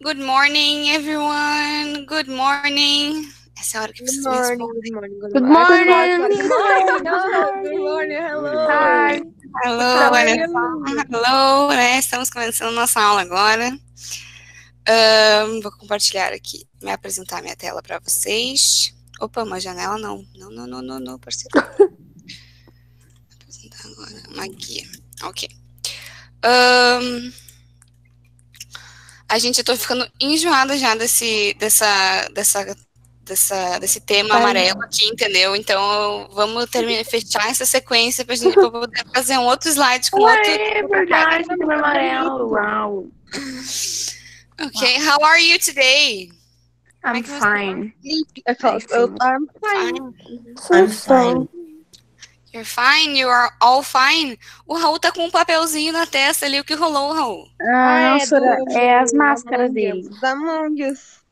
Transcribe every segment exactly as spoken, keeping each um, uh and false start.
Good morning, everyone. Good morning. Essa é a hora que Good vocês morning, respondem. good morning, good Good morning. morning. Good morning. No, good morning. Hello. Hi. Hello, How are olha you? só. Hello, né? Estamos começando nossa aula agora. Ahn, vou compartilhar aqui, me apresentar minha tela para vocês. Opa, uma janela não. Não, não, não, não, não, parceiro. Apresentar agora uma guia. Ok. Ahn, a gente, eu tô ficando enjoada já desse, dessa, dessa, dessa, desse tema Ai. amarelo aqui, entendeu? Então, vamos terminar, fechar essa sequência pra gente poder fazer um outro slide com outro... É verdade, tem amarelo. Uau. Ok, how are you today? Como é I'm que você tá? fine. Eu falo, eu- I'm fine. Fine. I'm fine. You're fine? You are all fine? O Raul tá com um papelzinho na testa ali. O que rolou, Raul? Ah, não, é Sora, do- é as máscaras Among dele. Us. Da Among Us.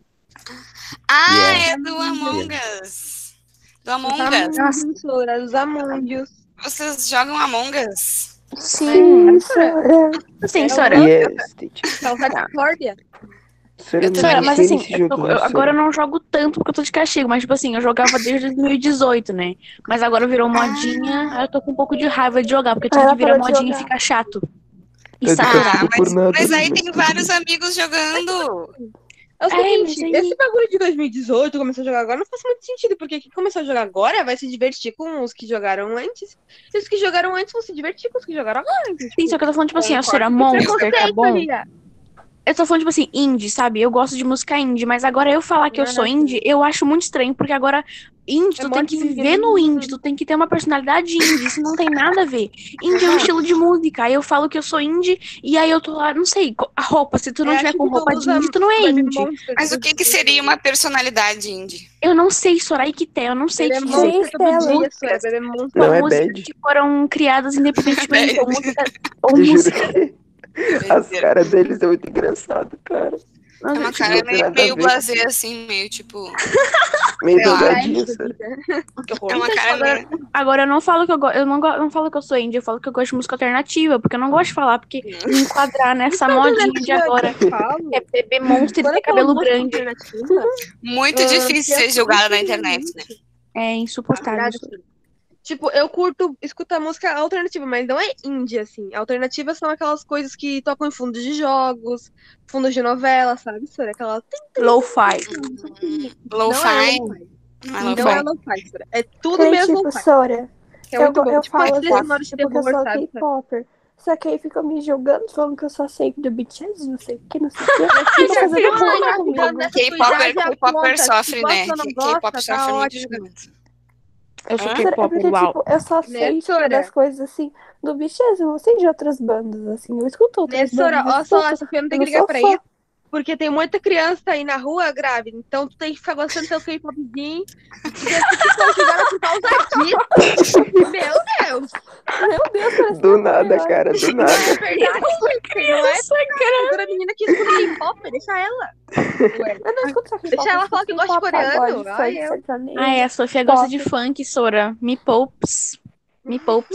Ah, Yeah. é do Among Us. Do Among Dos Us. Among Us, Sora, dos Among Us. Vocês jogam Among Us? Sim, Sora. sim, Eu Sora. amo. Yes, teacher. Causa discórdia. Sora, Eu eu também não Sora, mas iniciei assim, nesse eu tô- jogo, eu- não, agora eu Sora. não jogo tanto porque eu tô de castigo, mas tipo assim, eu jogava desde dois mil e dezoito, né? Mas agora virou modinha, aí eu tô com um pouco de raiva de jogar, porque tinha Ela que virar parou de modinha e jogar. fica chato. E Tá de saturado. castigo por mas, nada, mas aí mas tem tudo vários bem. amigos jogando. É o É, seguinte, mas aí- esse bagulho de dois mil e dezoito começou a jogar agora não faz muito sentido, porque quem começou a jogar agora vai se divertir com os que jogaram antes, e os que jogaram antes vão se divertir com os que jogaram agora. Então, Sim, só que eu tô falando, tipo assim, a Sora Concordo. Monster, tá Preconceito bom? ali, ó. Eu tô falando, tipo assim, indie, sabe? Eu gosto de música indie, mas agora eu falar que eu sou Ah, indie, eu acho muito estranho, porque agora indie, É tu tem que modinha, viver né? no indie, tu tem que ter uma personalidade indie, isso não tem nada a ver. Indie é um estilo de música, aí eu falo que eu sou indie, e aí eu tô lá, não sei, co- a roupa, se tu não É, tiver acho com que tu roupa de usa indie, tu não é Baby indie. Monster Mas o todo que, que dia. seria uma personalidade indie? Eu não sei, Soraya que tem, eu não sei o Baby que dizer. Monster todo Estela. dia, Sora. Baby Monster. São Não é músicas bad. que foram criadas independentemente, ou música, ou Eu juro música. que as caras deles é muito engraçado, cara. É uma Tipo, cara não tem meio, nada a meio ver. blasé, assim, meio tipo... Meio sei lá. drogadinho, Sora. Que horror. É uma Então, cara agora, meio... agora eu não falo que eu, go- eu não, go- eu não falo que eu sou indie, eu falo que eu gosto de música alternativa, porque eu não gosto de falar, porque me enquadrar nessa modinha de agora. Falo. É bebê monstro e Quando ter eu falo cabelo música grande. alternativa, Muito Ah, difícil ser penso julgada na muito internet, né? É insuportável. Verdade, isso. assim. Tipo, eu curto escutar música alternativa, mas não é indie, assim. Alternativas são aquelas coisas que tocam em fundos de jogos, fundos de novela, sabe? Sora? Aquela... Lo-fi. Não é Lo-fi. lo-fi. Não é Não lo-fi. é lo-fi, Sora. É tudo Que nem, mesmo tipo, lo-fi. Sora, Que é eu, muito go- bom. eu Tipo, falo trilha assim, sonora de tipo, que eu terror, sou sabe? K-popper. Só que aí ficam me julgando, falando que eu só sei do B T S, não sei o que, não sei o que. Mas Fica já fazendo viu, bullying já comigo. ficando nessa tua K-popper idade, K-popper aponta. sofre, Se né? gosta ou não K-pop gosta, sofre tá muito ótimo. julgamento. Eu sou Hã? Sora, é K-pop, porque, uau. tipo, eu só Né, sei, tipo, Sora? das coisas, assim, do B T S, eu não sei de outras bandas, assim. Eu escuto Né, outras Sora? bandas, eu Ó, só, escuto, a Sofia não eu tem não que ligar sou pra fã. isso. Porque tem muita criança aí na rua grávida. Então tu tem que ficar gostando do teu K-popzinho. Porque se tu for julgada por causa disso. Meu Deus! Meu Deus, parece Do minha nada, mãe, olha. cara, do Não nada. é verdade, gente. Não é agora a menina que escuta K-pop, deixa ela. Ué, Eu não escuto só K-pop, deixa eu ela escuto falar que gosta de K-pop, coreano. pagode, Ai, funk, eu. sertanejo, Ah, é, a Sofia gosta de pop. funk, Sora. Me poups. Me poups.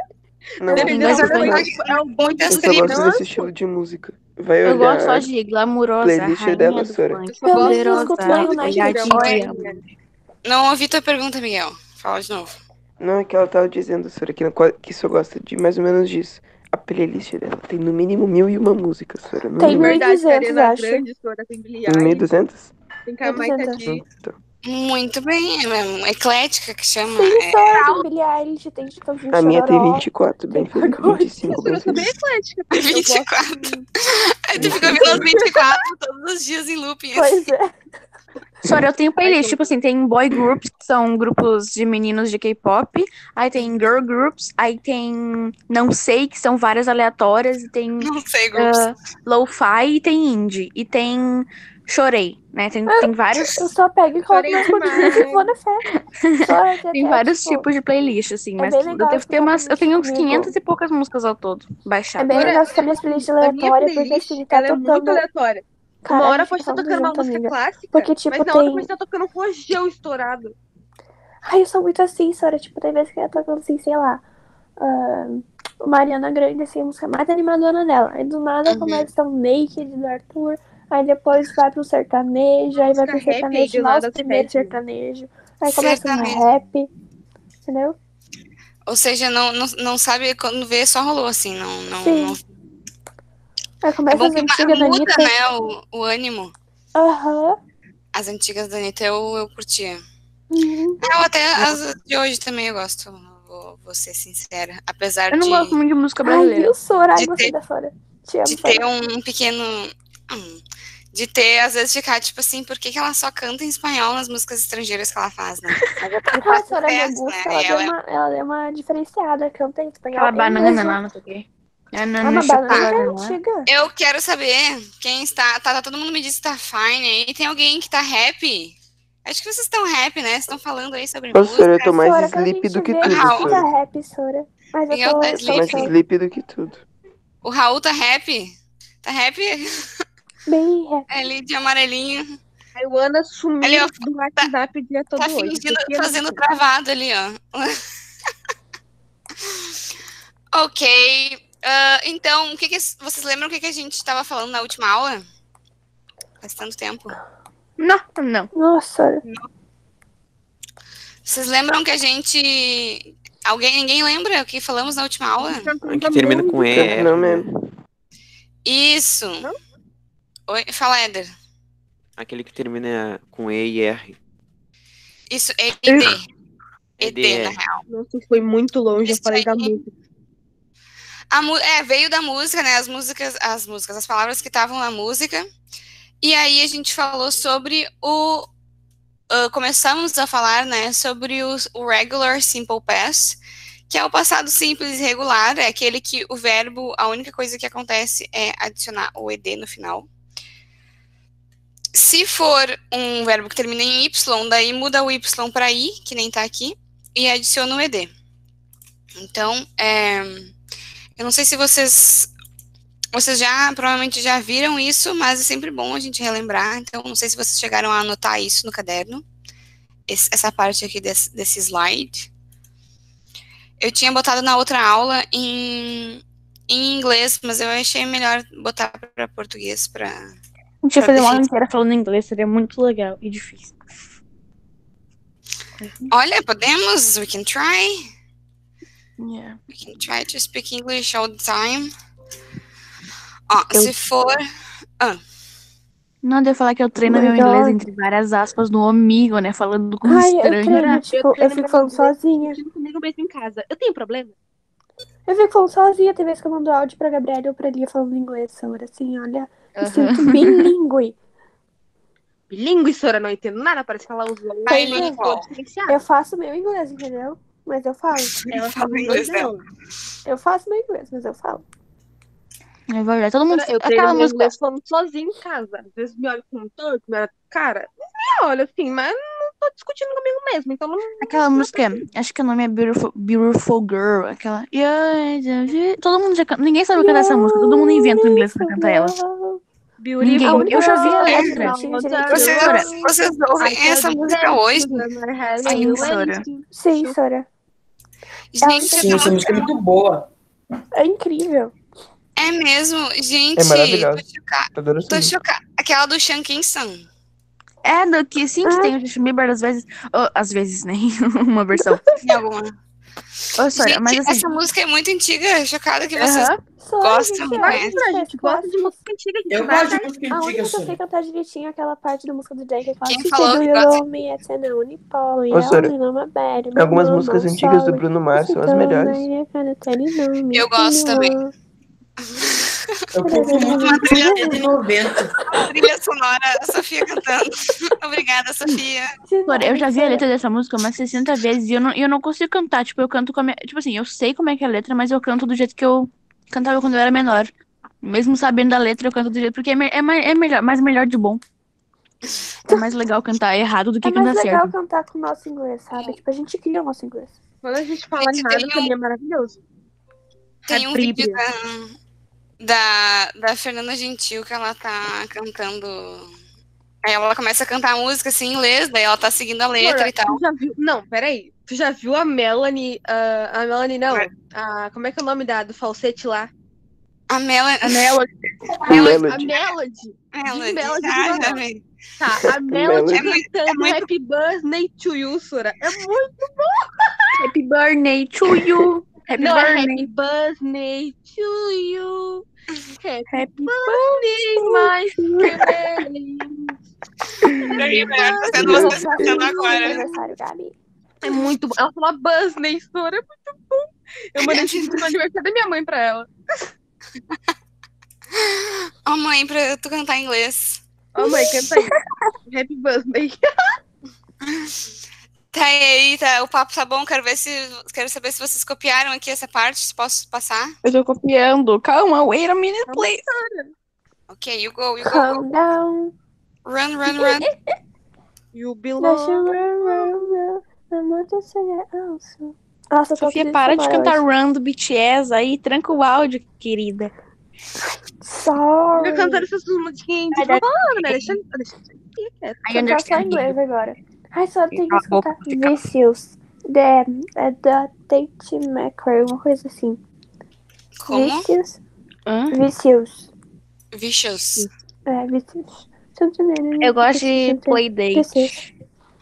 Não, Dependendo Mas do eu funk, tenho- tipo, é um bom de Muitas eu só gosto tribos. desse estilo de música. Vai Eu gosto só olhar de glamurosa, playlist rainha dela, do Sora. funk. Eu só gosto Também do escuto Poderosa, Lil Nas olhar X. de Oi. diamante. Não ouvi tua pergunta, Miguel. Fala de novo. Não, é que ela tava dizendo, Sora, que, que só gosta de mais ou menos disso. A playlist dela tem no mínimo mil e uma música, Sora. No Tem É mínimo. mil e verdade, duzentos, Ariana acho. Grande, Sora, tem Billie mil e Eilish, duzentos? tem Carmine mil e duzentos. Tadinho. Então. Muito bem. É eclética que chama. Sim, É, Sora, tem Billie Eilish, tem Chitãozinho A minha tem Chororó. vinte e quatro, bem tem feliz. pagode. vinte e cinco, Sora, bem eu sou bem feliz. eclética. porque eu vinte e gosto quatro. Aí tu vinte e fica ouvindo as vinte e quatro todos os dias em looping. Pois é. Sora, eu tenho playlist, Ai, tipo assim, tem boy groups, que são grupos de meninos de K-pop, aí tem girl groups, aí tem não sei, que são várias aleatórias, e tem Não sei, grupos. uh, lo-fi e tem indie, e tem chorei, né? Tem, tem vários, Eu só pego e coloco Chorei nas cortinas demais. e vou na fé. Sora, tem tem até, vários tipo, tipos de playlist, assim, é mas bem eu legal devo ter escutar umas, eu tenho uns playlist comigo. quinhentas e poucas músicas ao todo, É baixadas. bem Sora, legal escutar minhas playlists a minha aleatórias, porque playlist, assim, tá ela é muito tocando... aleatória. Uma Cara, a hora gente pode tá estar falando tocando uma junto, música amiga. clássica, Porque, tipo, mas na outra tem... pode estar tocando um rojão estourado. Ai, eu sou muito assim, Sora. Tipo, tem vezes que eu tô tocando assim, sei lá... ah, Mariana Grande, assim, a música mais animadona dela. Aí do nada Uhum. começa um Naked do Arthur, aí depois vai pro sertanejo, aí vai pro Música rap, aí sertanejo do lá, os nada se primeiros perde. sertanejos. Aí começa um Sertanejo. rap, entendeu? Ou seja, não, não, não sabe quando vê, só rolou assim. Não, não, Sim. não... Aí É começa bom as que ma- antigas da muda, Anitta. né, o, o ânimo. Aham. As antigas da Anitta eu, eu curtia. Uhum. Eu até as de hoje também eu gosto, vou, vou ser sincera. Apesar Eu não de, gosto muito de música Ai, brasileira. viu, Sora? Ai, De gostei ter- da Sora. Te amo, de Sora. ter um pequeno. hum, De ter, às vezes, ficar tipo assim, por que, que ela só canta em espanhol nas músicas estrangeiras que ela faz, né? Mas é porque Ah, faz a Sora me sucesso, gusta, né? ela E deu ela é uma, ela deu uma diferenciada, canta em espanhol. Aquela Eu banana mesma- lá, não sei o quê. É, não, Ah, não uma banana já é chocolate, não é? antiga. Eu quero saber quem está. Tá, tá, todo mundo me diz que tá fine aí. Tem alguém que tá rap? Acho que vocês estão rap, né? Vocês estão falando aí sobre Ô, música. Sora, eu tô mais Sora, quando a sleep gente do que vê, tudo, a gente Raul. fica Sora. rap, Sora. Mas eu Miguel tô, tá tô sleep. Mais só sleep do que tudo. O Raul tá rap? Tá rap? bem rap. Ali de amarelinho. A Luana sumiu Ali, ó, do WhatsApp o dia todo Tá hoje. fingindo, Por que não fazendo sei? travado ali, ó. Ok. ah, então, o que que, vocês lembram o que, que a gente estava falando na última aula? Faz tanto tempo. Não, não. Nossa, Sora. Vocês lembram que a gente. Alguém, ninguém lembra o que falamos na última aula? É Que termina com E, Pior que R, não né? mesmo. Isso. Oi, fala, Éder. Aquele que termina com E e R. Isso, E D. E D, E D, na é. real. Nossa, foi muito longe, eu Isso falei da aí. música. A, mu- é, veio da música, né? As músicas, as músicas, as palavras que estavam na música. E aí a gente falou sobre o. ah, começamos a falar, né, sobre o, o regular simple past, que é o passado simples e regular, é aquele que o verbo, a única coisa que acontece é adicionar o ed no final. Se for um verbo que termina em y, daí muda o y para i, que nem tá aqui, e adiciona o ed. Então, é, eu não sei se vocês vocês já provavelmente já viram isso, mas é sempre bom a gente relembrar. Então, não sei se vocês chegaram a anotar isso no caderno, esse, essa parte aqui desse, desse slide. Eu tinha botado na outra aula em, em inglês, mas eu achei melhor botar para português para. A gente ia fazer uma aula inteira falando inglês, seria muito legal e difícil. Olha, podemos, we can try. Yeah. We can try to speak English all the time. Ó, Eu- se for. Não, eu ia falar que eu treino Oh my meu inglês God. entre várias aspas no amigo, né? Falando com Ai, eu estranho. treino, né? tipo, eu, treino fico meu falando inglês sozinha. discutindo comigo mesmo em casa. Eu tenho problema? Eu fico falando sozinha, tem vezes que eu mando áudio pra Gabriela ou pra Lia falando inglês, Sora. Assim, olha, me Aham. sinto bilíngue. Bilingue, Sora, não entendo nada. Parece que ela usou um Bilingual. diferenciado. Eu faço meu inglês, entendeu? Mas eu falo. Ela Fala fala inglês inglês dela. Eu faço meu inglês, mas eu falo. É verdade. Todo mundo. Eu treino Aquela meu música. inglês falando sozinho em casa. Às vezes me olha com um torto, me olha... Cara, me olha assim, mas não tô discutindo comigo mesmo, então não... Aquela música, acho que o nome é Beautiful, Beautiful Girl, aquela. Todo mundo já canta. Ninguém sabe cantar essa música, todo mundo inventa um inglês pra cantar ela. Ninguém. A única Eu já vi a coisa que eu letra. sei direitinho, direitinho. Vocês, Sora. vocês ouvem essa música hoje? Sim, Sora. Sim, Sora. Gente, Sim, essa música é muito boa. É incrível. é mesmo. Gente, É maravilhosa. tô chocada. Adoro essa Tô música. chocada. Aquela do Sean Kingston. É, do que sim, que Ah. tem o Justin Bieber às vezes. Oh, às vezes, nem uma versão. Tem alguma? Ô, Sora, Gente, mas assim. essa música é muito antiga. Chocada que vocês. Aham. Sora, Gosto gente, muito, eu né? acho que A gente gosta de música antiga, a gente Eu vai gosto de atrás. música A única antiga, que eu sei Sora. cantar direitinho é aquela parte da música do Jack, que fala Quem "Se falou do que you gosta? love me, it's an unipole, Ô, Sora, I'm in my bed, Algumas my músicas mama, antigas do sorry. Bruno Mars são as melhores. Eu gosto também. Eu curto muito Uma trilha, década de noventa. trilha sonora, a Sofia cantando. Obrigada, Sofia. Sora, eu já vi a letra dessa música umas sessenta vezes e eu não, e eu não consigo cantar. Tipo, eu canto com a minha. Tipo assim, eu sei como é que é a letra, mas eu canto do jeito que eu cantava quando eu era menor. Mesmo sabendo da letra, eu canto do jeito. Porque é, me- é, mais- é melhor, mais melhor de bom. É mais legal cantar errado do que É mais cantar legal certo. cantar com o nosso inglês, sabe? Tipo, a gente cria o nosso inglês. Quando a gente fala Gente, errado, tem pra mim é maravilhoso. Tem um Bíblia. vídeo da, da, da Fernanda Gentil que ela tá cantando Aí ela começa a cantar a música assim em inglês, daí ela tá seguindo a letra Sora, e tal. tu já viu... Não, peraí. Tu já viu a Melanie... ah, a Melanie, não. A... Como é que é o nome da, do falsete lá? A Melanie. A Melody. A Melody. Melody. Melody. Melody Ah, do já Ronaldo. vi. Tá, a Melody É muito- cantando é muito- Happy Birthday to you, Sora. É muito... Happy birthday to you. Happy Não, é birthday. Happy Birthday to you. Happy Happy Birthday, my friends. Pra mim, melhor tá sendo Meu vocês cantando Feliz agora. aniversário, Gabi. É muito bom. Ela fala Birthday, Sora. É muito bom. Eu mandei esse vídeo no aniversário da minha mãe pra ela. Ó, mãe, pra tu cantar em inglês. Ó, mãe, canta aí. Happy Birthday. Tá, e aí, tá, o papo tá bom, quero ver se. Quero saber se vocês copiaram aqui essa parte, se posso passar. Eu tô copiando. Calma, wait a minute, please. Ok, you go, you go. Calm down. Run, run, run. You Deixa eu belong. run, run, run. I'm not a singer also. Nossa, eu tô Sofia, triste para de agora cantar hoje. Run do B T S aí. Tranca o áudio, querida. Sorry. Fica cantando essas musiquinhas de Vai dar falando, né? Deixa, deixa eu ficar quieto. I Cantar só em understand inglês you. agora. Ai, só tem que Cala a boca, escutar fica- Vicious. The, é da Tate McRae, uma coisa assim. Como? Vicious. Hã? Vicious. Vicious. É, Vicious. Eu gosto de Playdate. Vicious.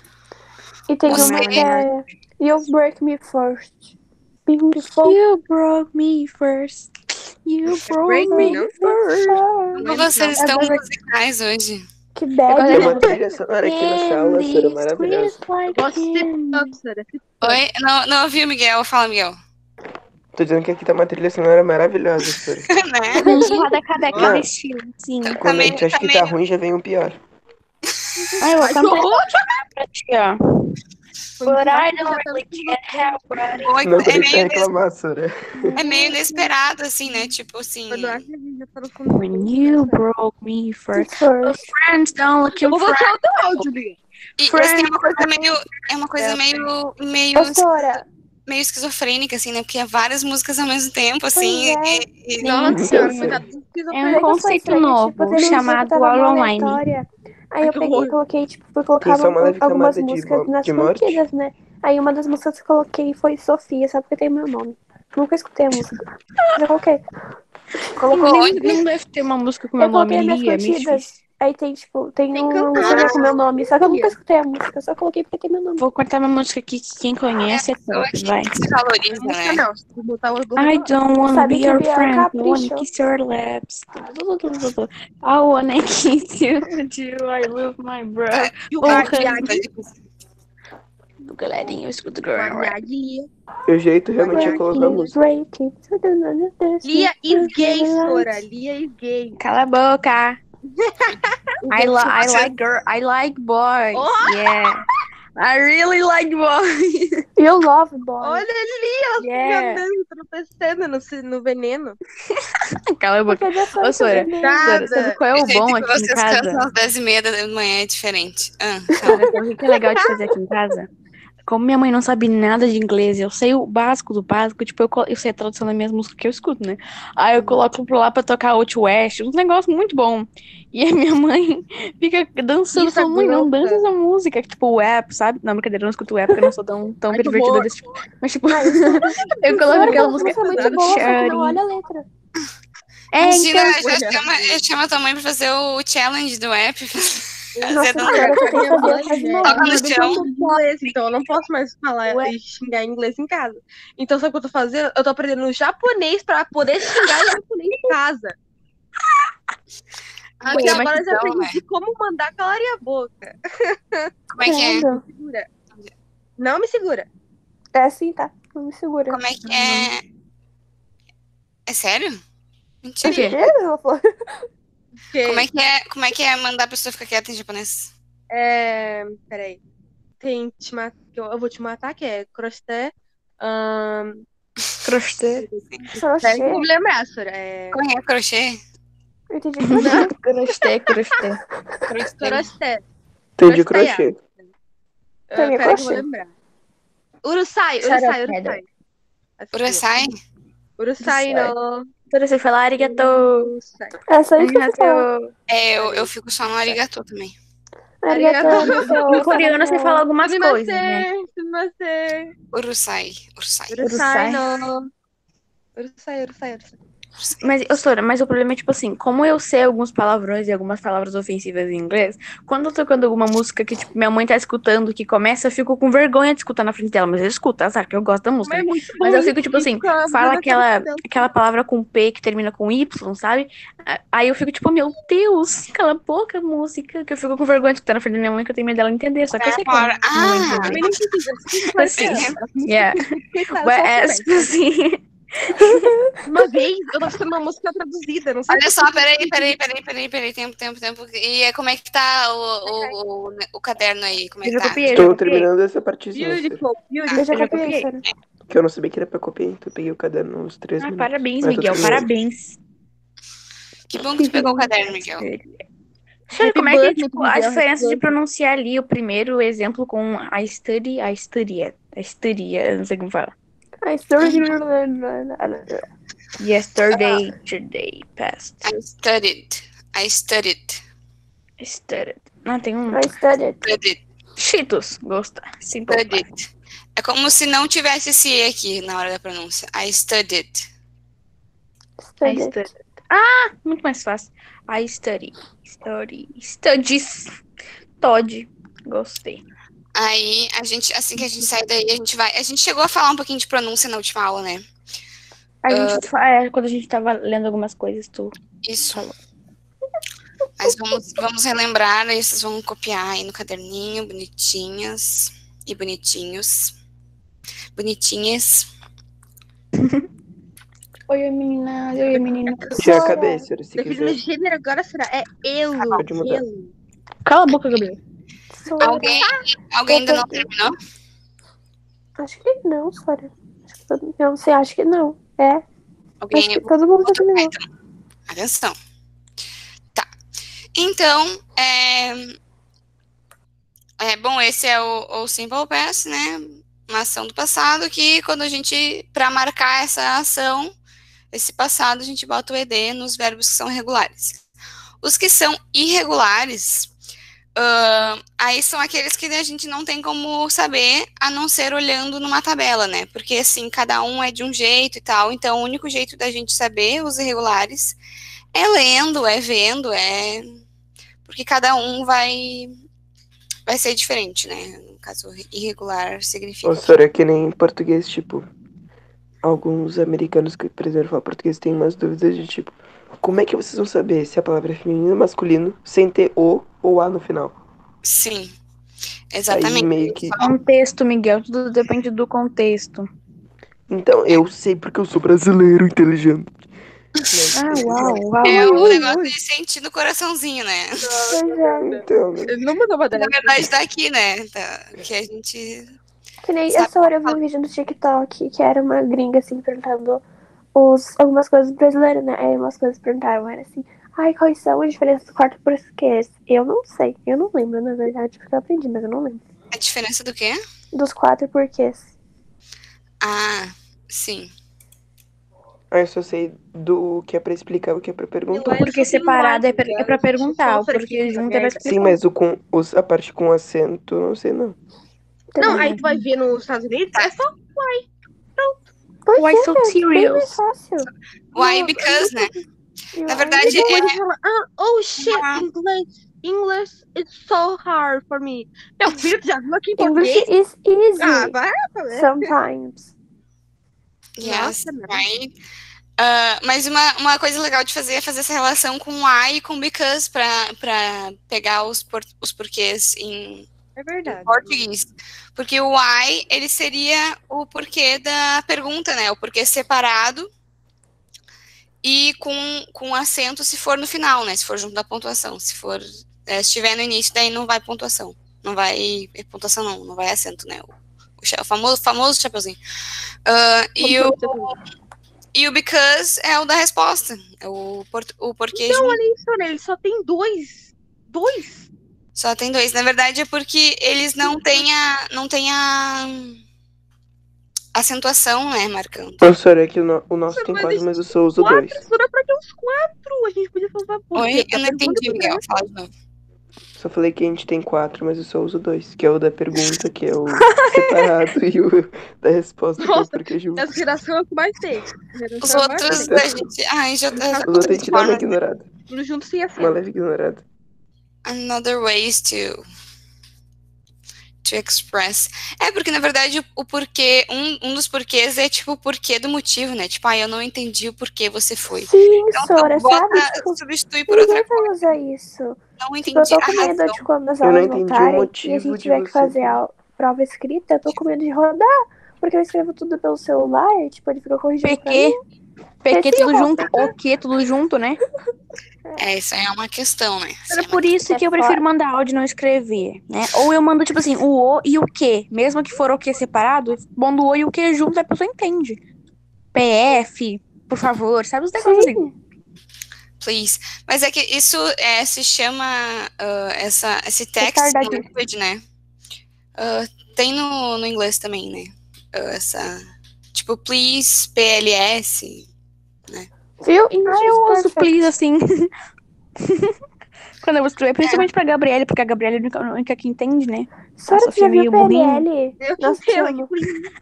E tem Você- uma que é You Break Me First. Beautiful. You broke me first. You broke Break me Me, não? first. Como vocês É estão bem- musicais hoje? Que Eu bad. gosto Tem uma trilha sonora aqui na sala, Sora, maravilhosa. Eu gosto de Step Up, Sora. Step Up. Oi? Não, não ouvi o Miguel. Fala, Miguel. Tô dizendo que aqui tá uma trilha sonora maravilhosa, Sora. né? Cada cada Ah. cada estilo, sim. Quando a gente meio- acha tá que meio- tá ruim, já vem um pior. Ai, eu vou Ai, que cantar horror! pra ti, ó. But I don't really can't help it. Oi, Não é, precisa meio, ines- reclamar, Sora. é meio inesperado, assim, né? Tipo assim. Quando eu acho que a gente já tá no fundo. When you broke me first. First. Friends don't look Eu you vou friends. botar o teu áudio, Bia. E Friends. assim, é uma coisa meio. É uma coisa É. meio. meio, Ô, Sora, meio esquizofrênica, assim, né? Porque é várias músicas ao mesmo tempo, assim. Pois é. e- e- Nossa Sim. senhora, Sim. cuidado. É Vê um que eu sou conceito estranha, novo, tipo, teve um dia que chamado tava Aula mó Online. aleatória. Aí Ai, eu que peguei horror. e coloquei, tipo, fui colocar Quem são uma- uma leve algumas camada de músicas mo- nas de morte? conhecidas, né? Aí uma das músicas que eu coloquei foi Sofia, só porque tem meu nome. Nunca escutei a música. Mas eu coloquei. Colocou Nem, onde? não deve ter uma música com meu Eu coloquei nome, minhas Lia, é meio curtidas. difícil. Aí tem, tipo, tem Tem uma cantar. música com meu nome. Só que eu nunca Lia. escutei a música, eu só coloquei porque tem meu nome. Vou cortar uma música aqui que quem conhece é Pessoa top, que vai. se valoriza, Música né? não. Se tu botar o eu vou I falar. don't wanna Sabe be que your Bia é friend, I wanna capricho. kiss your lips. I wanna kiss you, you, I love my breath. E o Porra. Miyagi. Do galerinho, eu escuto O girl. Miyagi. O jeito realmente é colocar a música. Break it. Lia is gay, Sora. Lia is gay. Cala a boca. I, li I like girl, I like boys. Oh! Yeah. I really like boys. You love boy. Olha ali, ela Yeah. se enganando, tropeçando no, ci- no veneno. Cala a boca. Porque já foi Ô, Sora, tudo bem. Nada. Sora, sabe qual é o O jeito bom que aqui em vocês cantam casa? às dez e meia da manhã é diferente. Ah, Sora, sabe o que é legal de fazer aqui em casa? Como minha mãe não sabe nada de inglês, eu sei o básico do básico, tipo, eu, colo- eu sei a tradução das minhas músicas que eu escuto, né? Aí eu coloco pra lá pra tocar Out West, uns negócios muito bom. E a minha mãe fica dançando, Isso é falando, mãe, não grossa. dança essa música, que tipo, o app, sabe? Não, brincadeira, eu não escuto o app, porque eu não sou tão, tão Ai, que pervertida horror. desse tipo. Mas tipo, Ah, isso eu coloco Sora, aquela aquela música. música é muito boa, só que não Shawty. olha a letra. É, imagina, então. já chama, já chama tua mãe pra fazer o challenge do app. Nossa Fazer dança. senhora, você tem que Minha fazer mãe, faz né? uma Toca hora. no chão. de inglês, então eu não posso mais falar Ué. e xingar em inglês em casa. Então, sabe o que eu tô fazendo? Eu tô aprendendo japonês pra poder xingar em japonês em casa. Aqui Ué, agora mas eu já então, aprendi como mandar calar a boca. Como é que é? Credo. Segura. Não me segura. É assim, tá? Não me segura. Como é que é? É sério? O Mentira. quê? Ela falou. Porque, Como é que é, como é que é mandar a pessoa ficar quieta em japonês? é... Peraí. Tem te ma- que eu, eu vou te matar, que é crochê. Ahn... Crochê. Crochê. Peraí que eu vou me lembrar, Sora. É... Como é crochê? Eu entendi crochê. Crochê, crochê. Crochê. Crochê. Entendi Crochê. crochê. Ah, Pra mim é peraí que eu vou crochê. lembrar. Urusai, Sarah Urusai, Pedro. Urusai. Assim, Urasai? Urusai no... Você fala arigato. Urusai. É só isso que eu falo. Arigato. É, eu, eu fico só no arigato também. Arigatou, seu- Em coreano você fala algumas coisas, né? Sumimasen. Urusai. Urusai. Urusai no. Urusai, urusai, urusai. Mas, ô, Sora, mas o problema é, tipo assim, como eu sei alguns palavrões e algumas palavras ofensivas em inglês, quando eu tô tocando alguma música que, tipo, minha mãe tá escutando, que começa, eu fico com vergonha de escutar na frente dela, mas eu escuto, azar, que eu gosto da música. Mas é né? muito bom. Mas eu fico, tipo isso, assim, fica fala na aquela, cabeça dela. aquela palavra com P que termina com Y, sabe? A- Aí eu fico, tipo, meu Deus, cala a boca, música, que eu fico com vergonha de escutar na frente da minha mãe, que eu tenho medo dela entender, só que eu sei que ela não Ah, vai Eu entender. também não entendi. Eu fiquei com Assim, essa- as músicas yeah. que eu escutei, But só as, soubesse. assim, Uma vez eu tava escutando uma música traduzida, não sei Olha por só, que. peraí, peraí, peraí, peraí, peraí, tempo, tempo, tempo. E é, como é que tá o, o, o, o caderno aí? Como é eu que já tá? copiei, eu já Tô copiei. terminando essa partezinha, Sora. Beautiful, beautiful. Eu já Eu já copiei, copiei. Sora. Que eu não sabia que era pra copiar, então eu peguei o caderno uns três Ah, minutos. parabéns, Mas tô Miguel, terminando. parabéns. Que bom que tu pegou o caderno, Miguel. Sabe Happy como é que, birthday tipo, pro a Miguel, diferença happy de pronunciar ali o primeiro exemplo com I study, I studied, I studied, eu não sei como fala. Ai, Sora. Yesterday, today, past, I studied. I studied. I studied. Não, tem um... I studied. Studied. Cheetos, gosta. Simple past. Studied. É como se não tivesse esse E aqui na hora da pronúncia. I studied. I Studied. studied. Ah, muito mais fácil. I study, study, studies, Todd, gostei. Aí, a gente, assim que a gente sai daí, a gente vai. A gente chegou a falar um pouquinho de pronúncia na última aula, né? A gente, fa- é, quando a gente tava lendo algumas coisas, tu Isso. falou. Mas vamos, vamos relembrar, aí vocês vão copiar aí no caderninho, bonitinhas e bonitinhos. Bonitinhas. Oi, menina, oi, menina. Já cadê, Sora, se Definindo quiser. gênero agora será. É eu. Pode mudar. Eu. Cala a boca, Gabriel. Sora. Alguém, alguém ainda não peguei. terminou? Acho que não, Sora. Acho que todo... Não sei, acho que não. É. Acho Alguém. que todo mundo já terminou. Atenção. Tá. Então, é... é bom, esse é o, o Simple Past, né? Uma ação do passado que quando a gente, para marcar essa ação, esse passado, a gente bota o E D nos verbos que são regulares. Os que são irregulares, uh, aí são aqueles que a gente não tem como saber, a não ser olhando numa tabela, né? Porque, assim, cada um é de um jeito e tal, então o único jeito da gente saber os irregulares é lendo, é vendo, é... Porque cada um vai, vai ser diferente, né? No caso, irregular significa... Ô, Sora, é que nem em português, tipo, alguns americanos que precisam falar português têm umas dúvidas de tipo, como é que vocês vão saber se a palavra é feminino ou masculino sem ter o ou a no final? Sim, Aí exatamente. meio que. Contexto, Miguel, tudo depende do contexto. Então, eu sei porque eu sou brasileiro inteligente. Mas, Ah, uau, uau. É uau. o negócio de sentir no coraçãozinho, né? Pois é. então, né? Ele não mandou uma Na dessa. verdade, tá aqui, né? Tá, que a gente... Que nem Sabe essa hora eu vi um vídeo no TikTok que era uma gringa assim perguntando os, algumas coisas brasileiras, né? Aí umas coisas perguntaram, era assim, ai, quais são as diferenças do quarto português? Eu não sei, eu não lembro, na verdade, porque eu aprendi, mas eu não lembro. A diferença do quê? Dos quatro porquês. Ah, sim. Ah, eu só sei do que é pra explicar o que é pra perguntar. Eu Porque só tenho separado é mais, pra, é eu pra só perguntar, sofro porque aqui, junto tá é pra vendo? explicar. Sim, mas o com, os, a parte com acento, não sei não. Não, Também. aí tu vai ver nos Estados Unidos, é só Por Why quê? so É bem mais serious? fácil. Why, because, né? Eu- Na verdade, Depois é... ele fala, ah, oh shit, Ah. English, English is so hard for me. Meu filho, tu já viu aqui em English português? is easy. Ah, vai, né? Sometimes. Yes, Nossa, não. right. Ah, mas uma, uma coisa legal de fazer é fazer essa relação com why e com because pra, pra pegar os, por, os porquês em, É em verdade. português. Porque o why, ele seria o porquê da pergunta, né? O porquê separado e com, com acento se for no final, né? Se for junto da pontuação. Se for, é, se estiver no início, daí não vai pontuação. Não vai, é pontuação não, não vai acento, né? O, o, cha- o famoso, famoso chapeuzinho. Ah, e, o, e o because é o da resposta. É o, por, o porquê Não, junto. olha isso, né? Ele só tem dois. Dois? Só tem dois. Na verdade, é porque eles não têm a, não têm a acentuação, né, marcando. Ô, Sora, é que o, no- o nosso Nossa, tem mas quatro, esse mas eu só uso dois. Quatro? Isso dá pra ter uns quatro. A gente podia falar por Oi, quê? eu não Pra pergunta entendi, e pra Miguel. Fala de novo. Só falei que a gente tem quatro, mas eu só uso dois. Que é o da pergunta, que é o separado, e o da resposta, que é o Nossa, porque junto. essa geração é o que mais tem. Os Geração é o mais outros tem. a gente. Ai, já, já Os outros a gente dá uma formas, né? ignorada. Tudo junto sem Uma acento. leve ignorada. Another ways to, to express. É, porque na verdade o, o porquê, um, um dos porquês é tipo o porquê do motivo, né? Tipo, ah, eu não entendi o porquê você foi. Sim, Então tu Sora, bota, sabe? Tipo, substitui por outra ninguém vai coisa. usar isso. Não Tipo, eu entendi tô a com medo razão. de quando as Eu não aulas entendi o voltarem e a motivo gente de tiver que você fazer ter- a prova escrita, eu tô com medo de rodar. Porque eu escrevo tudo pelo celular e, tipo, ele fica corrigindo pra mim. P Q. P Q Sim, tudo eu junto. O Q tudo junto, né? É, isso aí é uma questão, né? Isso Era é uma por isso É que eu foda. prefiro mandar áudio e não escrever, né? Ou eu mando, tipo assim, o O e o Q. Mesmo que for o Q separado, eu mando o O e o Q junto, a pessoa entende. P F, por favor, sabe os negócios assim. Sim, Please. Mas é que isso é, se chama ah, essa, esse text Retardadinho. language, né? Ah, tem no, no inglês também, né? Ah, essa. Tipo, please, P L S. viu? English Ah, is eu uso perfect. please assim. Quando eu vou escrever, principalmente pra Gabriele, porque a Gabriele é a única- a única que entende, né? Sora, Nossa, tu já filho viu meio burrinho. P L L? Eu que Nossa, te entendo. amo.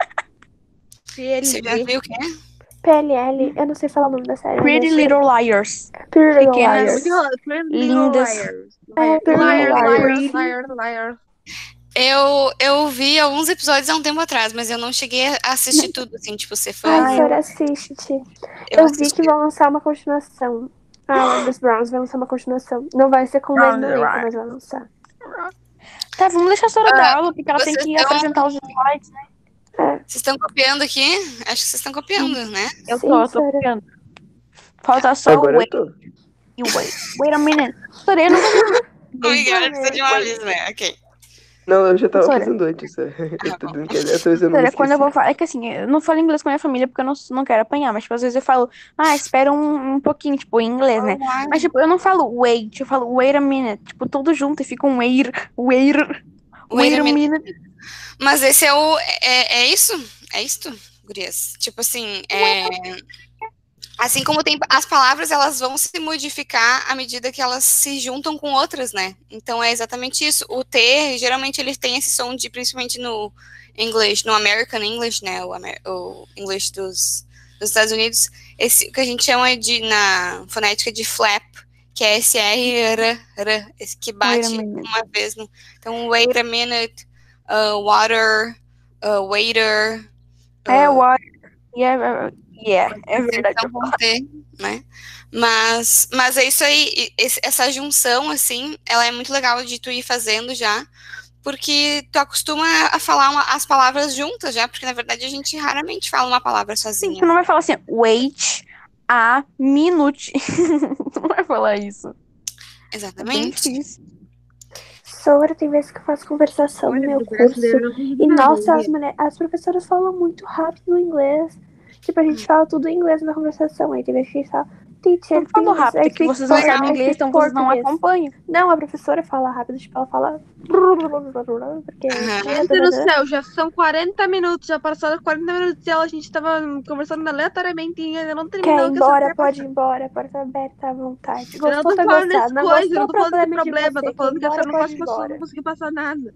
Você já P L G. viu o quê? P L L, eu não sei falar o nome da série, mas Pretty é Little Liars. Pretty Little Pequenas- Liars. lindas. É, Pretty Liars, Little liars, Liars. liars, liars. Eu, eu vi alguns episódios há um tempo atrás, mas eu não cheguei a assistir tudo, assim, tipo, você foi. Ai, Ai, Sora, assiste. eu Eu vi assisti. que vão lançar uma continuação. A Land dos Browns vai lançar uma continuação. Não vai ser com o mesmo Browns, elenco, right. mas vai lançar. Tá, vamos deixar a Sora dar aula, porque ela tem vocês que estão- apresentar os slides, né? Vocês estão copiando aqui? Acho que vocês estão copiando, né? Eu Sim, tô, eu tô Sora. copiando. Falta só Agora o eu wait tô. e o wait. Wait a minute. Sora, eu não Oh my god, precisa de uma vez, né? Ok. Não, eu já tava Sora. fazendo antes. é. Eu Ah, tô bom. dizendo que dessa vez eu não me Sora, quando eu esqueci. vou falar. É que assim, eu não falo inglês com a minha família porque eu não, não quero apanhar, mas tipo, às vezes eu falo, ah, espera um, um pouquinho, tipo, em inglês, né? Mas, tipo, eu não falo wait, eu falo wait a minute. Tipo, tudo junto e fica um wait, wait, wait a minute. Mas esse é o. É, é isso? É isto, gurias? Tipo assim, é. Assim como tem as palavras, elas vão se modificar à medida que elas se juntam com outras, né? Então é exatamente isso. O T, geralmente, ele tem esse som de, principalmente no inglês, no American English, né? O, Amer- o English dos, dos Estados Unidos, esse o que a gente chama de, na fonética de flap, que é esse R, R, R, esse que Wait a bate minute. uma vez. No, então, wait a minute, uh, water, uh, waiter. É, uh, what? Yeah, yeah, é verdade. então vão ter, né? Mas, mas é isso aí, e esse- essa junção, assim, ela é muito legal de tu ir fazendo já, porque tu acostuma a falar uma- as palavras juntas já, porque na verdade a gente raramente fala uma palavra sozinha. Tu não vai falar assim, wait a minute. Tu não vai falar isso. É bem Exatamente. difícil. Sora, tem vezes que eu faço conversação no meu curso. E, nossa, as, mulher- as professoras falam muito rápido o inglês. Tipo, a gente fala tudo em inglês na conversação. Aí tem vezes que a gente fala, teacher, Eu falo please, rápido, I que speak vocês não Portuguese, sabem I inglês, speak então vocês não português." acompanham. Não, a professora fala rápido, tipo, ela fala. Porque. Meu Deus do céu, já são quarenta minutos, já passaram quarenta minutos e ela, a gente tava conversando aleatoriamente e ainda não Quer terminou. ir o que embora, você pode ir embora, porta aberta à vontade. Eu não Gostou, tô tá falando gostado. dessas Não coisas, eu gostou, não tô falando desse problema de problema, você. tô falando Quer que ir essa embora, não pode gosta ir de pessoa, embora. não consegui passar nada.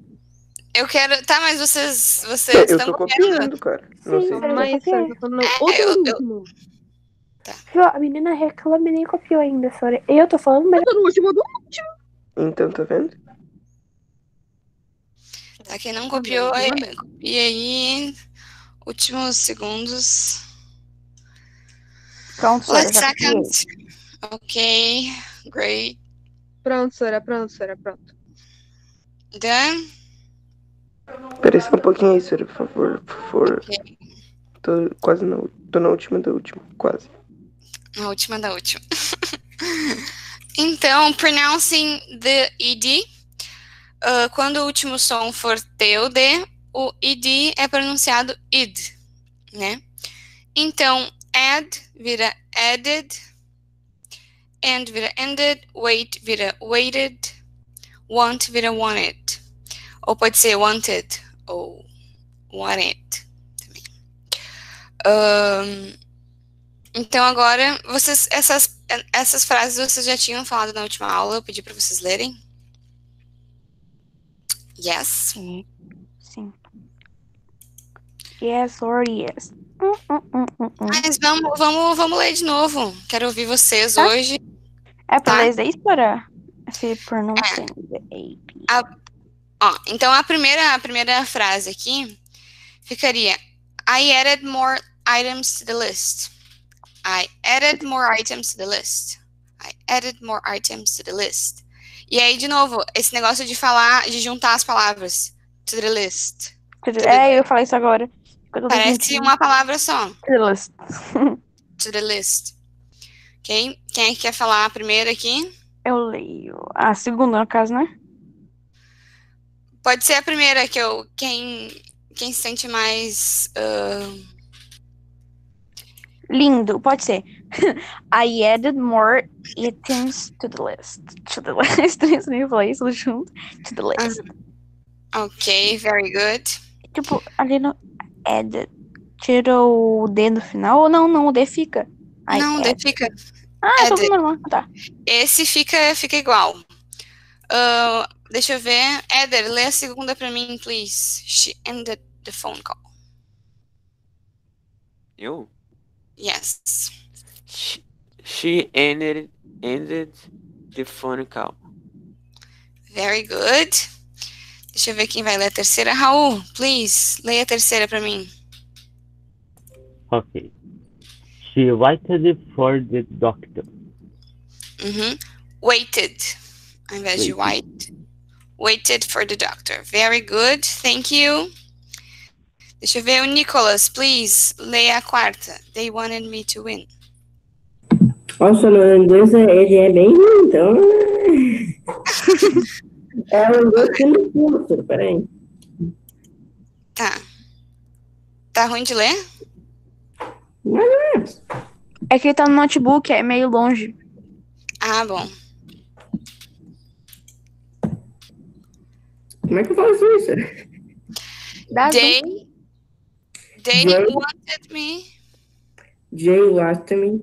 Eu quero. Tá, mas vocês, Eu, vocês eu estão tô copiando. copiando, cara. Não Sim, sei. Sora, já Mas copiei. eu tô no É, outro eu- eu- ritmo. Viu? A menina reclama e nem copiou ainda, Sora. Eu tô falando, mas Eu tô no último do Então, tá vendo? Tá, quem não copiou, bom, é, manda. copia aí. Últimos segundos. Pronto, Sora, Let's já copiei. second. Ok, great. Pronto, Sora, pronto, Sora, pronto. Done? Peraí só um pouquinho aí, senhora, por favor. Por favor. Ok. Tô quase na, tô na última da última. Quase. A última da última. Então, pronouncing the E D. Uh, quando o último som for T ou D, o E D é pronunciado id, né? Então, add vira added, end vira ended, wait vira waited, want vira wanted. Ou pode ser wanted ou wanted também. Um, então agora, vocês, essas, essas frases vocês já tinham falado na última aula, eu pedi para vocês lerem. Yes. Sim. Sim. Yes or yes. Hum, hum, hum, hum, hum. Mas vamos, vamos, vamos ler de novo. Quero ouvir vocês Tá. hoje. É pra Tá. ler isso para se pronunciar. Ó, então a primeira, a primeira frase aqui ficaria: I added more items to the list. I added more items to the list. I added more items to the list. E aí, de novo, esse negócio de falar, de juntar as palavras. To the list. É, eu falei isso agora. Eu tô Parece sentindo. uma palavra só. List. To the list. Ok? Quem é que quer falar a primeira aqui? Eu leio. A segunda, no caso, né? Pode ser a primeira que eu. Quem, quem se sente mais. Uh... Lindo, pode ser. I added more items to the list. To the list. Eu falei isso junto. To the list. Ok, very good. Tipo, ali no added. Tirou o D no final ou não? Não, o D fica. I Não, daí added. fica. Ah, então added. normal. Tá. Esse fica, fica igual. Uh, deixa eu ver. Eder, lê a segunda pra mim, please. She ended the phone call. Eu? Yes. She, she ended, ended the phone call. Very good. Deixa eu ver quem vai ler a terceira. Raul, please, leia a terceira pra mim. Okay. She waited for the doctor. Uhum. Waited. Ao invés de wait. Waited for the doctor. Very good. Thank you. Deixa eu ver o Nicholas, please. Leia a quarta. They wanted me to win. Nossa, meu inglês ele é bem ruim, então. É o inglês que não curso, peraí. Tá. Tá ruim de ler? Mas, É que ele tá no notebook, é meio longe. Ah, bom. como é que eu faço isso? Dá They, they They- wanted me. Jay last me.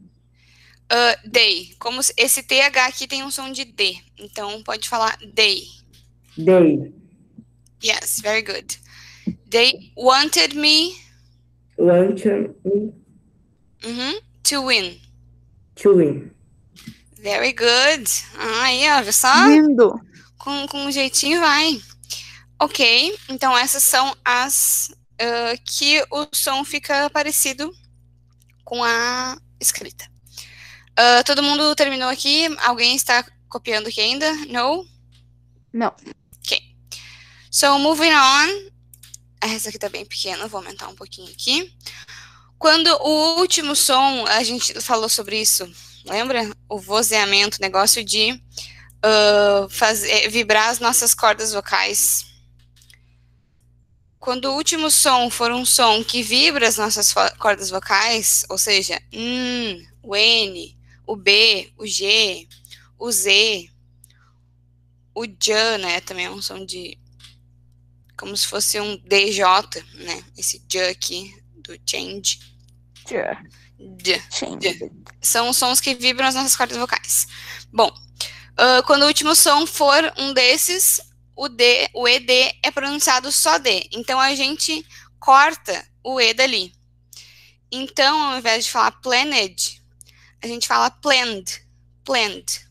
Uh, they. Como se- esse T H aqui tem um som de D. Então pode falar they. They Yes, very good. They wanted me want me uhum, to win. to win. Very good. Ah, aí, ó, viu só? Lindo. Com, com um jeitinho vai. Ok, então essas são as ah, que o som fica parecido com a escrita. Ah, todo mundo terminou aqui? Alguém está copiando aqui ainda? No? Não. So, moving on. Essa aqui tá bem pequena, vou aumentar um pouquinho aqui. Quando o último som, a gente falou sobre isso, lembra? O vozeamento, negócio de uh, fazer, vibrar as nossas cordas vocais. Quando o último som for um som que vibra as nossas cordas vocais, ou seja, hum, o N, o B, o G, o Z, o J, né? Também é um som de... como se fosse um D J, né? Esse J aqui, do change. Yeah. D. Change. São sons que vibram as nossas cordas vocais. Bom, uh, quando o último som for um desses, o, D, o E D é pronunciado só D. Então, a gente corta o E dali. Então, ao invés de falar planned, a gente fala planned. Planned.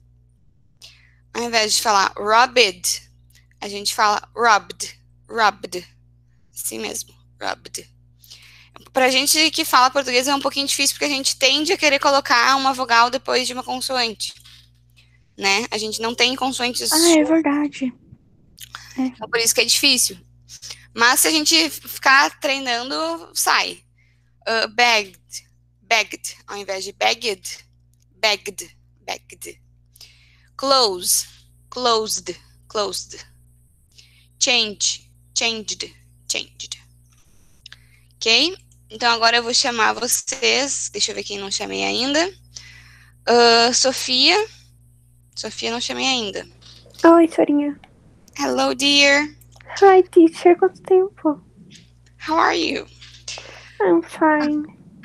Ao invés de falar robbed, a gente fala robbed. Rubbed. Assim mesmo. Rubbed. Pra gente que fala português é um pouquinho difícil, porque a gente tende a querer colocar uma vogal depois de uma consoante. Né? A gente não tem consoantes. Ah, é verdade. Então, por isso que é difícil. Mas se a gente ficar treinando, sai. Uh, bagged. Bagged. Ao invés de bagged. Bagged. Bagged. Close. Closed. Closed. Change. Changed, changed. Ok? Então, agora eu vou chamar vocês. Deixa eu ver quem não chamei ainda. Uh, Sofia. Sofia, não chamei ainda. Oi, Sorinha. Hello, dear. Hi, teacher. Quanto tempo? How are you? I'm fine.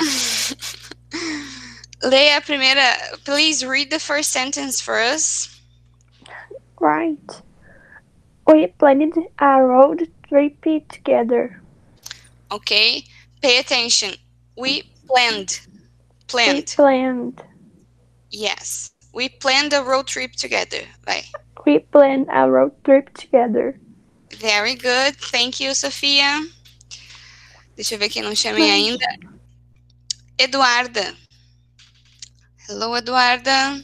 Leia a primeira. Please read the first sentence for us. Right. O We planned a road trip together. Ok? Pay attention. We planned. We Planned. planned. Yes. We planned a road trip together. Vai. We planned a road trip together. Very good. Thank you, Sofia. Deixa eu ver quem não chamei ainda. Eduarda. Hello, Eduarda.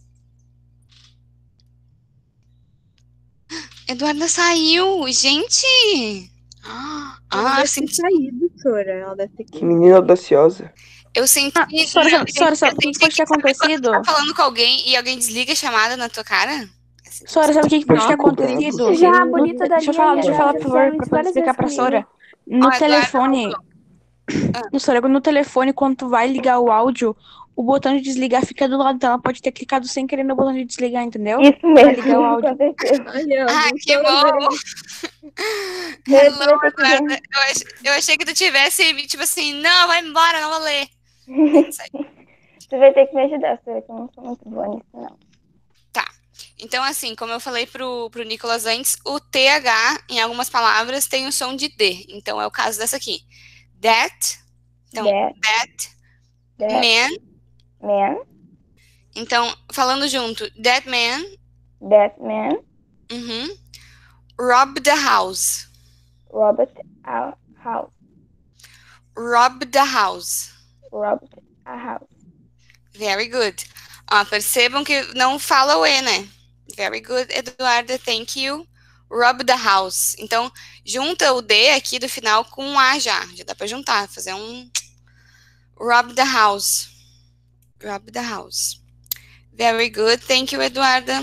Eduarda saiu, gente. Ela Ah, deve sim. ter saído, Sora. Ela deve ter Que menina audaciosa. Eu senti. Ah, Sora, eu Sora, senti- Sora, eu o que, que senti pode ter sabe quando acontecido? tu tá falando com alguém e alguém desliga a chamada na tua cara? É assim que eu Sora, sabe o que, que pode ter Fico bravo. acontecido? Já a No- bonita da deixa eu Lia falar, e a deixa eu da falar, por favor, Jocelyn pra poder várias explicar vezes pra comigo. Sora. No Ó, Eduarda telefone, voltou. no, Sora, no telefone, quando tu vai ligar o áudio, o botão de desligar fica do lado, então ela pode ter clicado sem querer no botão de desligar, entendeu? Isso Pra mesmo, ligar o isso áudio. aconteceu. Ai, ó, Ah, não que tô bom! lembrando. Daí tu Hello, vai ter que Eduarda. ver. Eu, ach- eu achei que tu tivesse, tipo assim, não, vai embora, não vou ler. Daí tu saiu. Tu vai ter que me ajudar, Sora, que eu não sou muito boa nisso, não. Tá. Então, assim, como eu falei pro, pro Nicolas antes, o T H, em algumas palavras, tem o som de D. Então, é o caso dessa aqui. That. Então, That, that. that Man. man, Então, falando junto. That man. that man Uhum. Rob the house. robbed a house. Rob the house. Robbed a house. Very good. Ó, percebam que não fala o E, né? Very good, Eduarda. Thank you. Rob the house. Então, junta o D aqui do final com um A já. Já dá pra juntar, fazer um... Rob the house. Rob the house. Very good. Thank you, Eduarda.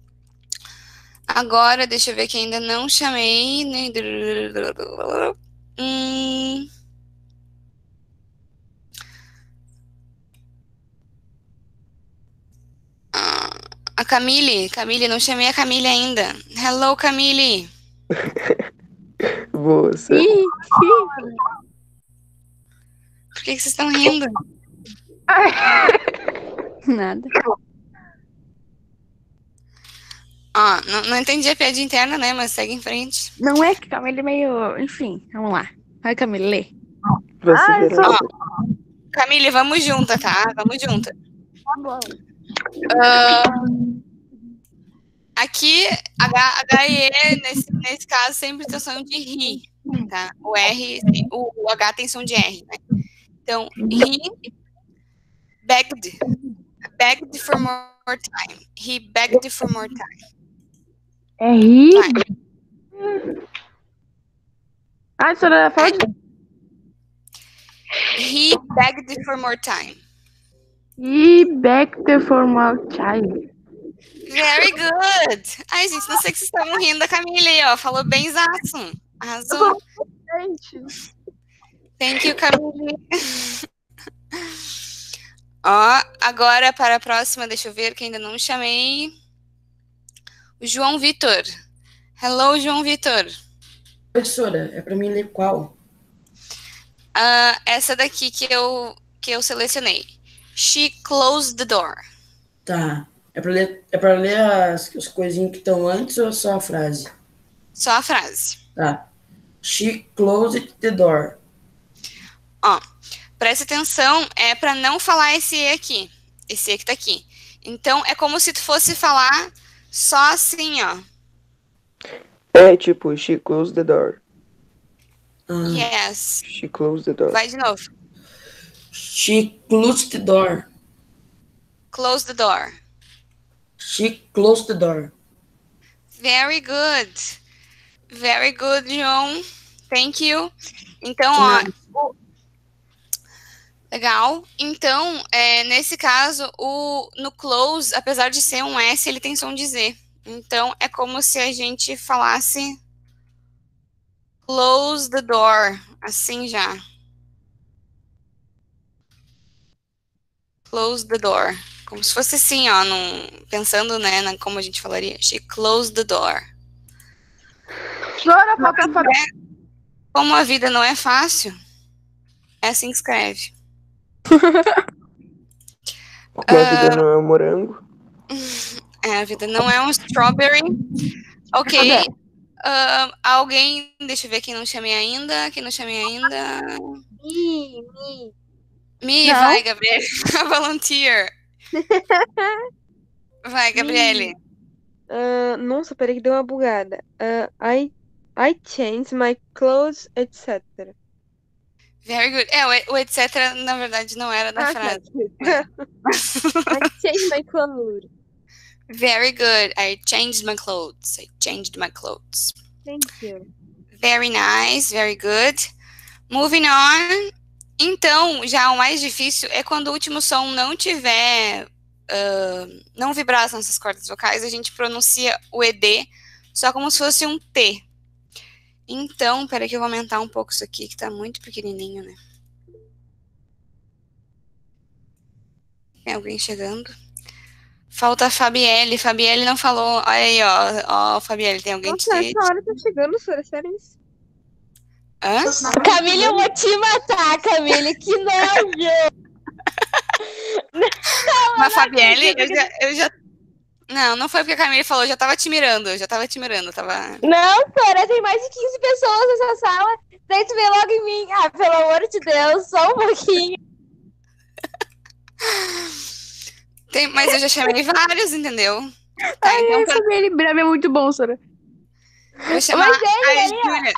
Agora, deixa eu ver que ainda não chamei. Hum... A Camille, Camille, não chamei a Camille ainda. Hello, Camille. Moça. Ih, ih. Por que, que vocês estão rindo? Nada. Ó, não, não entendi a piada interna, né? Mas segue em frente. Não é que Camila é meio... Enfim, vamos lá. Vai, Camila, lê. Vai se virar. Ó, Camille, vamos junta, tá? Vamos junta. Tá bom. Aqui, H, H e E, nesse, nesse caso, sempre tem som de ri, tá? O R, o, o H tem som de R, né? Então, he begged. Begged for more time. He begged for more time. É ri? Vai. Ah, Sora, fala de... He begged for more time. E back the formal child. Very good. Ai, gente, não sei que vocês estavam rindo da Camille aí, ó. Falou bem zaço. Arrasou. Gente. Thank you, Camille. Ó, agora para a próxima, deixa eu ver que ainda não chamei. O João Vitor. Hello, João Vitor. Professora, é pra mim ler qual? Ah, essa daqui que eu, que eu selecionei. She closed the door. Tá. É pra ler, é pra ler as, as coisinhas que estão antes ou só a frase? Só a frase. Tá. She closed the door. Ó, presta atenção, é para não falar esse E aqui. Esse E que tá aqui. Então, é como se tu fosse falar só assim, ó. É tipo, she closed the door. Ah, Yes. She closed the door. Vai de novo. she closed the door. Close the door. She closed the door. Very good. Very good, João. Thank you. Então, ó. Legal. Então, é, nesse caso, o, no close, apesar de ser um S, ele tem som de Z. Então, é como se a gente falasse close the door. Assim já. Close the door. Como se fosse assim, ó. Num, pensando, né, na, como a gente falaria. She closed the door. Sora, falta falar. Como a vida não é fácil, é assim que escreve. Porque a vida não é um morango. É, a vida não é um strawberry. Ok. Ah, alguém, deixa eu ver quem não chamei ainda, quem não chamei ainda. Me, me. Me, Não. vai, Gabriele. Volunteer. Vai, Gabriele. Ah, nossa, peraí que deu uma bugada. Ah, I, I changed my clothes, etcétera. Very good. É, o, o etc, na verdade, não era da Ah, tá. frase. I changed my clothes. Very good. I changed my clothes. I changed my clothes. Thank you. Very nice, very good. Moving on. Então, já o mais difícil é quando o último som não tiver, uh, não vibrar as nossas cordas vocais, a gente pronuncia o E D só como se fosse um T. Então, peraí que eu vou aumentar um pouco isso aqui, que tá muito pequenininho, né? Tem alguém chegando? Falta a Fabielle. Fabielle não falou. Olha aí, ó. Ó, Fabielle, tem alguém Nossa, te... essa hora tá chegando, Sora, sério isso? Hã? Camille, eu vou te matar, Camille. Que nojo! Mas Fabielle, eu já, eu já... Não, não foi porque a Camille falou, eu já tava te mirando, eu já tava te mirando, tava... Não, Sora, tem mais de quinze pessoas nessa sala. Daí tu vem logo em mim. Ah, pelo amor de Deus, só um pouquinho. Tem, mas eu já chamei vários, entendeu? Tá, Ai, então ai, pra- Fabielle brava é muito bom, Sora. vou chamar Mas ele, a ele, Júlia.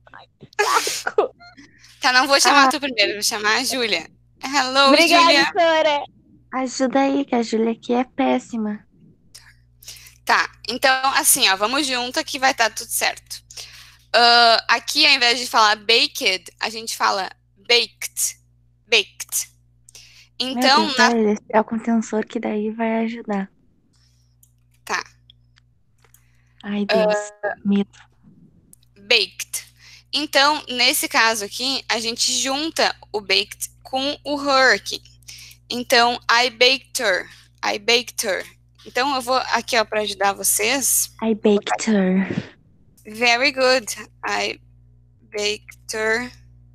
Tá, não vou chamar tu primeiro, vou chamar a Júlia. Hello, Obrigada, Júlia. Sora. Ajuda aí, que a Júlia aqui é péssima. Tá, então assim, ó, vamos junto que vai estar tudo certo. Ah, aqui, ao invés de falar baked, a gente fala baked. Baked. Então, Meu Deus, na... vai respirar com tensor, que daí vai ajudar. Tá. Ai, Deus, medo. baked. Então, nesse caso aqui, a gente junta o baked com o her aqui. Então, I baked her. I baked her. Então, eu vou aqui, ó, para ajudar vocês. I baked her. Very good. I baked her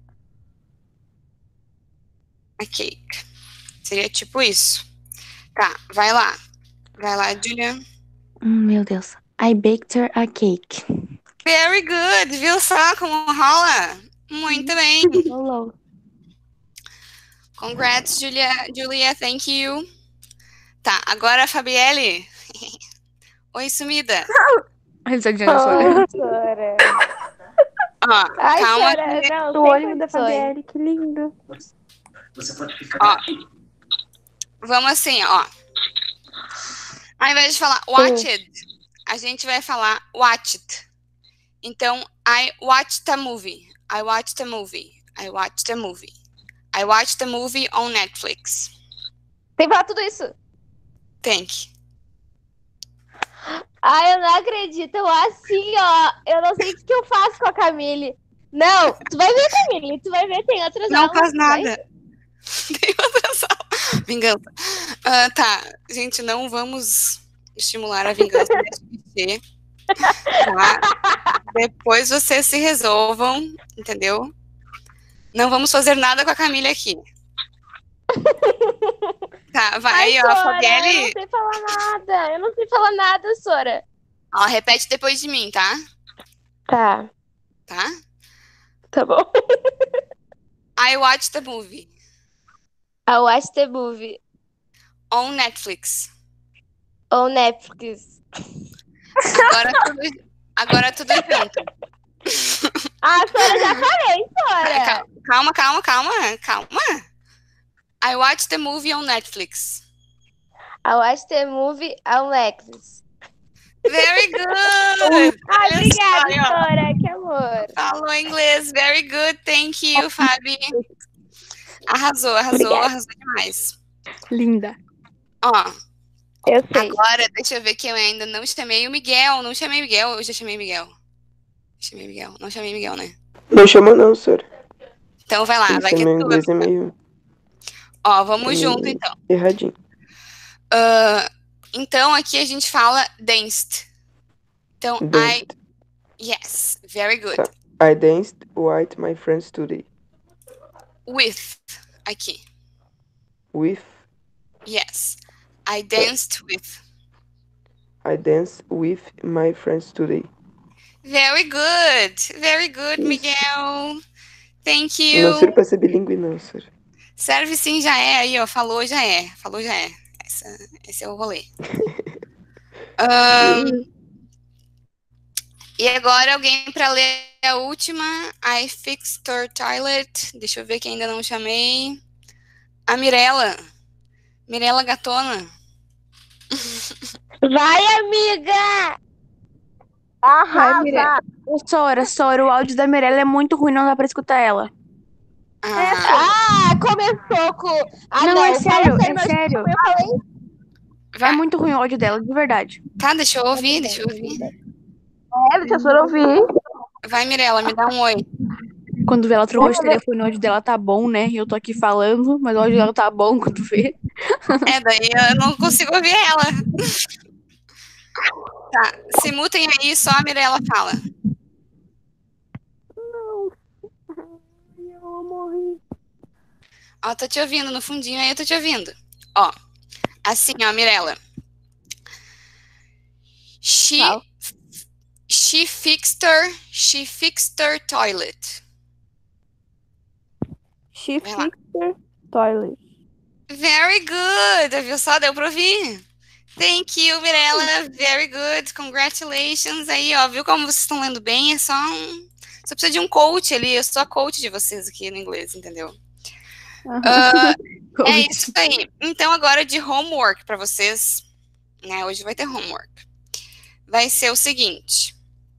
a cake. Seria tipo isso. Tá, vai lá. Vai lá, Julia. Hum, meu Deus. I baked her a cake. Very good. Viu só como rola? Muito bem. Hello. Congrats, Julia. Julia, thank you. Tá, agora a Fabielle. Oi, sumida. A risadinha da Sora. Sora. Ó, Ai, calma. Sora, que- não, O sem olho da condições. Fabielle, que lindo. Ó, vamos assim, ó. Ao invés de falar watched, a gente vai falar watched. Então, I watched a movie. I watched a movie. I watched a movie. I watched a movie on Netflix. Tem que falar tudo isso. Tem que. Ai, eu não acredito. Eu assim, ó. Eu não sei o que eu faço com a Camille. Não, tu vai ver, Camille. Tu vai ver, tem outras Não aulas. faz tu vai nada. Tem outra sala. Vingança. Ah, tá, gente, não vamos estimular a vingança desse clichê. Tá? Depois vocês se resolvam, entendeu? Não vamos fazer nada com a Camila aqui. Tá, vai Ai, aí, ó, Sora, eu Fabielle. não sei falar nada. Eu não sei falar nada, Sora. Ó, repete depois de mim, tá? Tá, Tá? tá bom. I watched the movie I watched the movie on Netflix. on Netflix. Agora tudo, agora tudo junto. Ah, Sora, já falei, Sora. Calma, calma, calma, calma. I watched the movie on Netflix. I watched the movie on Netflix. Very good! Ai, Olha obrigada, só, aí, ó. Sora. Que amor. Falou inglês. Very good. Thank you, Fabi. Arrasou, arrasou, Obrigada. arrasou demais. Linda. Ó, Eu sei. agora deixa eu ver que eu ainda não chamei o Miguel. Não chamei o Miguel, eu já chamei o Miguel. Chamei o Miguel. Não chamei o Miguel, né? Não chama não, senhor. Então vai lá, Sim, vai que é meu tu. inglês é meio Ó, vamos Hum. junto então. erradinho. Ah, então aqui a gente fala danced. Então, I. Danced. Yes, very good. Tá. I danced with my friends today. With. Aqui. With. Yes. I danced with. I danced with my friends today. Very good. Very good, Miguel. Thank Não serve you. pra ser bilíngue, não, senhor. Serve sim, já é aí, ó. Falou, já é. Falou, já é. Essa- esse é o rolê. Ahn, e agora alguém para ler a última. I fixed your toilet. Deixa eu ver quem ainda não chamei. A Mirella. Mirella Gatona. Vai, amiga! Vai, Mirella. Arrasa! Ô, Sora, Sora, o áudio da Mirella é muito ruim, não dá pra escutar ela. Ah, Ah, começou com. Ah, Não, não, é fala sério, sério, é mas sério. como eu falei. vai. É muito ruim o áudio dela, de verdade. Tá, deixa eu ouvir, deixa eu ouvir. É, deixa eu só ouvir. Vai, Mirella, me dá um oi. Quando vê ela trocou de telefone, o áudio dela tá bom, né? E eu tô aqui falando, mas o áudio dela tá bom quando vê. É, daí eu não consigo ouvir ela. Tá, se mutem aí, só a Mirella fala. Eu morri. Ó, tô te ouvindo no fundinho aí, eu tô te ouvindo. Ó, assim, ó, Mirella. She, Fala. she fixed her, she fixed her toilet. She Vai lá. fixed her toilet. Very good, viu só? Deu pra ouvir. Thank you, Mirella. Very good. Congratulations. Aí, ó, viu como vocês estão lendo bem? É só um... Só precisa de um coach ali. Eu sou a coach de vocês aqui no inglês, entendeu? Ah, é isso aí. Então, agora de homework para vocês. Né? Hoje vai ter homework. Vai ser o seguinte.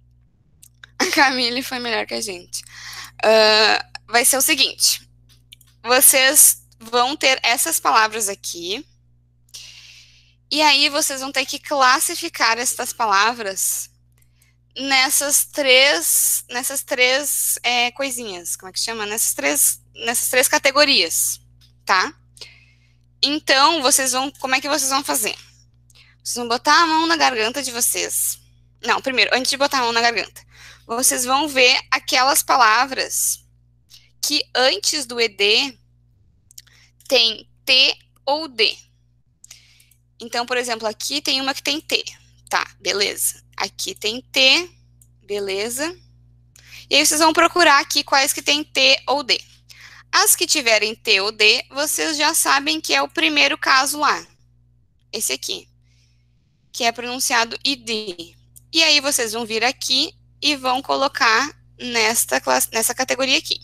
A Camille foi melhor que a gente. Ah, vai ser o seguinte. Vocês vão ter essas palavras aqui. E aí vocês vão ter que classificar essas palavras nessas três, nessas três é, coisinhas, como é que chama? Nessas três, nessas três categorias, tá? Então, vocês vão, como é que vocês vão fazer? Vocês vão botar a mão na garganta de vocês. Não, primeiro, antes de botar a mão na garganta, vocês vão ver aquelas palavras que antes do E D tem T ou D. Então, por exemplo, aqui tem uma que tem T. Tá, beleza. Aqui tem T, beleza. E aí vocês vão procurar aqui quais que tem T ou D. As que tiverem T ou D, vocês já sabem que é o primeiro caso lá. Esse aqui. Que é pronunciado I D. E aí vocês vão vir aqui e vão colocar nesta, classe, nessa categoria aqui.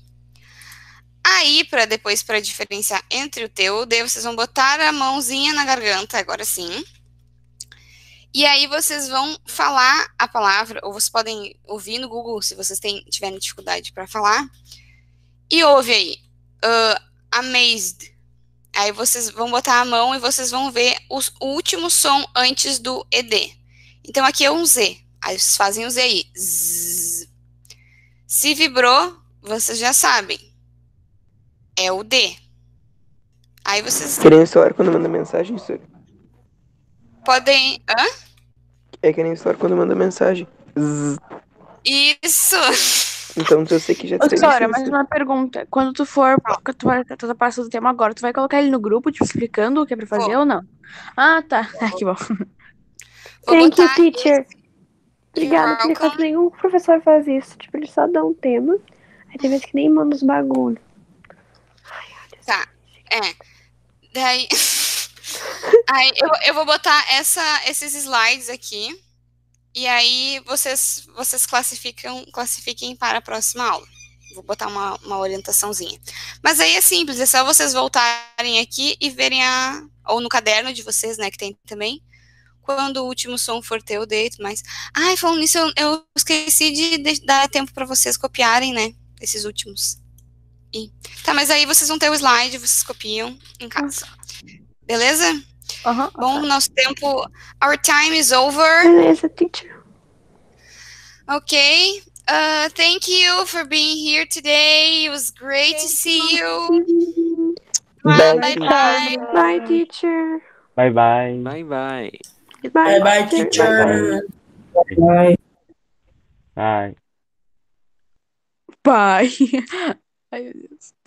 Aí, para depois, para diferenciar entre o T e o D, vocês vão botar a mãozinha na garganta, agora sim. E aí vocês vão falar a palavra, ou vocês podem ouvir no Google, se vocês têm, tiverem dificuldade para falar. E ouve aí, uh, amazed. Aí vocês vão botar a mão e vocês vão ver os, o último som antes do E D. Então, aqui é um Z. Aí vocês fazem o Z aí. Zzz. Se vibrou, vocês já sabem. É o D. Aí vocês Que nem o celular quando manda mensagem, senhor. podem... Hã? É que nem o celular quando manda mensagem. Zzz. Isso! Então eu sei que já Ô, sei Sora, isso, mas senhor. uma pergunta. Quando tu for, tu vai, tu tá passando o tema agora, tu vai colocar ele no grupo, tipo, explicando o que é pra fazer Vou. ou não? Ah, tá. Ah, que bom. Vou Thank you, botar... teacher. Obrigada, You're porque quase welcome. nenhum professor faz isso. Tipo, ele só dá um tema. Aí tem vezes que nem manda os bagulhos. Tá, é. Daí... aí eu, eu vou botar essa, esses slides aqui. E aí vocês, vocês classificam, classifiquem para a próxima aula. Vou botar uma, uma orientaçãozinha. Mas aí é simples, é só vocês voltarem aqui e verem a... Ou no caderno de vocês, né, que tem também. Quando o último som for T ou D e tudo mais. Ai, falando nisso, eu, eu esqueci de, de dar tempo para vocês copiarem, né, esses últimos. E, tá, mas aí vocês vão ter o slide, vocês copiam em casa. Beleza? Uhum. Bom, nosso tempo... Our time is over. Beleza, teacher. Okay. Uh, thank you for being here today. It was great to see you. Bye, bye, bye. Bye, teacher. Bye bye. Bye, bye. Bye bye, teacher. Bye. Bye. Pai. Ai, meu Deus.